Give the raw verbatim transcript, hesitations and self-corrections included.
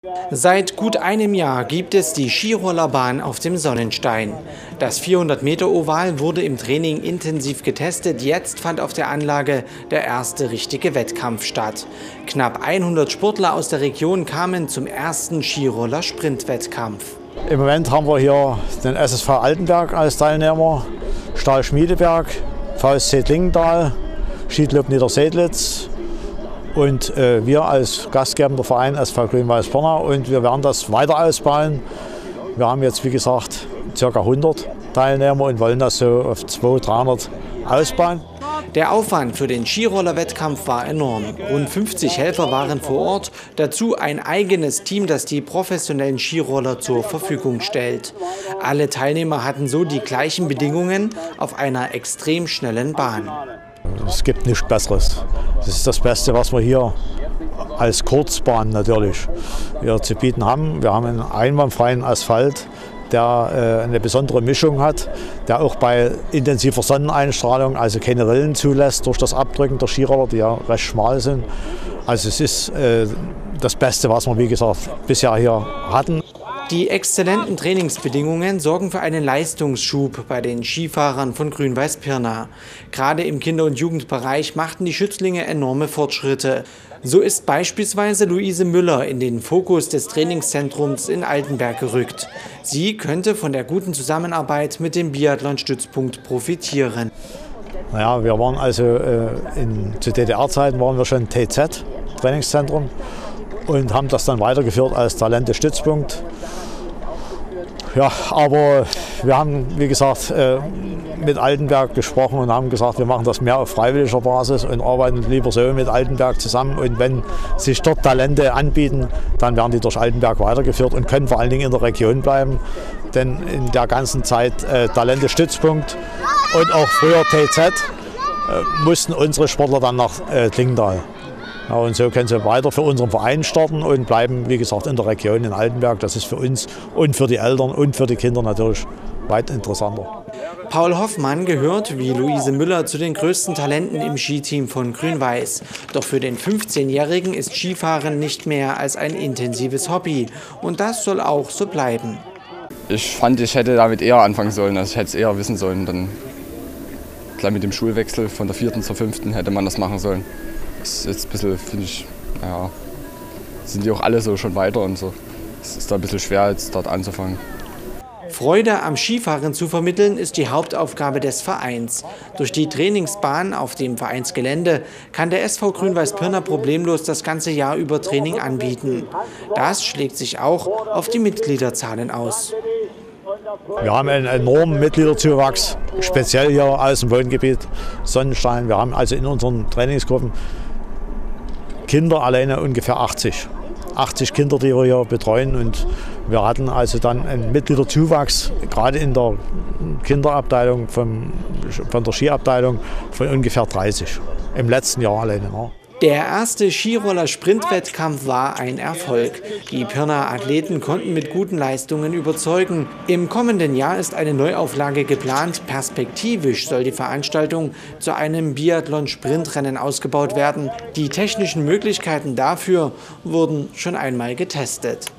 Seit gut einem Jahr gibt es die Skirollerbahn auf dem Sonnenstein. Das vierhundert Meter Oval wurde im Training intensiv getestet. Jetzt fand auf der Anlage der erste richtige Wettkampf statt. Knapp hundert Sportler aus der Region kamen zum ersten Skiroller-Sprintwettkampf. Im Moment haben wir hier den S S V Altenberg als Teilnehmer, Stahl Schmiedeberg, V S C Klingenthal, Skiclub Niedersedlitz und äh, wir als gastgebender Verein S V Grün-Weiß Pirna, und wir werden das weiter ausbauen. Wir haben jetzt, wie gesagt, ca. hundert Teilnehmer und wollen das so auf zweihundert, dreihundert ausbauen. Der Aufwand für den Skiroller-Wettkampf war enorm. Rund fünfzig Helfer waren vor Ort, dazu ein eigenes Team, das die professionellen Skiroller zur Verfügung stellt. Alle Teilnehmer hatten so die gleichen Bedingungen auf einer extrem schnellen Bahn. Es gibt nichts Besseres. Das ist das Beste, was wir hier als Kurzbahn natürlich hier zu bieten haben. Wir haben einen einwandfreien Asphalt, der äh, eine besondere Mischung hat, der auch bei intensiver Sonneneinstrahlung also keine Rillen zulässt durch das Abdrücken der Skiroller, die ja recht schmal sind. Also es ist äh, das Beste, was wir, wie gesagt, bisher hier hatten. Die exzellenten Trainingsbedingungen sorgen für einen Leistungsschub bei den Skifahrern von Grün-Weiß Pirna. Gerade im Kinder- und Jugendbereich machten die Schützlinge enorme Fortschritte. So ist beispielsweise Luise Müller in den Fokus des Trainingszentrums in Altenberg gerückt. Sie könnte von der guten Zusammenarbeit mit dem Biathlon-Stützpunkt profitieren. Naja, wir waren also äh, in, zu D D R-Zeiten waren wir schon T Z, Trainingszentrum, und haben das dann weitergeführt als Talente-Stützpunkt. Ja, aber wir haben, wie gesagt, mit Altenberg gesprochen und haben gesagt, wir machen das mehr auf freiwilliger Basis und arbeiten lieber so mit Altenberg zusammen. Und wenn sich dort Talente anbieten, dann werden die durch Altenberg weitergeführt und können vor allen Dingen in der Region bleiben. Denn in der ganzen Zeit äh, Talente-Stützpunkt und auch früher T Z äh, mussten unsere Sportler dann nach äh, Klingenthal. Ja, und so können sie weiter für unseren Verein starten und bleiben, wie gesagt, in der Region in Altenberg. Das ist für uns und für die Eltern und für die Kinder natürlich weit interessanter. Paul Hoffmann gehört, wie Luise Müller, zu den größten Talenten im Skiteam von Grün-Weiß. Doch für den fünfzehnjährigen ist Skifahren nicht mehr als ein intensives Hobby. Und das soll auch so bleiben. Ich fand, ich hätte damit eher anfangen sollen. Also ich hätte es eher wissen sollen. Dann gleich mit dem Schulwechsel von der vierten zur fünften hätte man das machen sollen. Das ist jetzt ein bisschen, finde ich, ja, sind die auch alle so schon weiter und so. Es ist da ein bisschen schwer, jetzt dort anzufangen. Freude am Skifahren zu vermitteln, ist die Hauptaufgabe des Vereins. Durch die Trainingsbahn auf dem Vereinsgelände kann der S V Grün-Weiß Pirna problemlos das ganze Jahr über Training anbieten. Das schlägt sich auch auf die Mitgliederzahlen aus. Wir haben einen enormen Mitgliederzuwachs, speziell hier aus dem Wohngebiet Sonnenstein. Wir haben also in unseren Trainingsgruppen Kinder alleine ungefähr achtzig. achtzig Kinder, die wir hier betreuen, und wir hatten also dann einen Mitgliederzuwachs, gerade in der Kinderabteilung, vom, von der Skiabteilung, von ungefähr dreißig im letzten Jahr alleine. Ne? Der erste Skiroller-Sprintwettkampf war ein Erfolg. Die Pirnaer Athleten konnten mit guten Leistungen überzeugen. Im kommenden Jahr ist eine Neuauflage geplant. Perspektivisch soll die Veranstaltung zu einem Biathlon-Sprintrennen ausgebaut werden. Die technischen Möglichkeiten dafür wurden schon einmal getestet.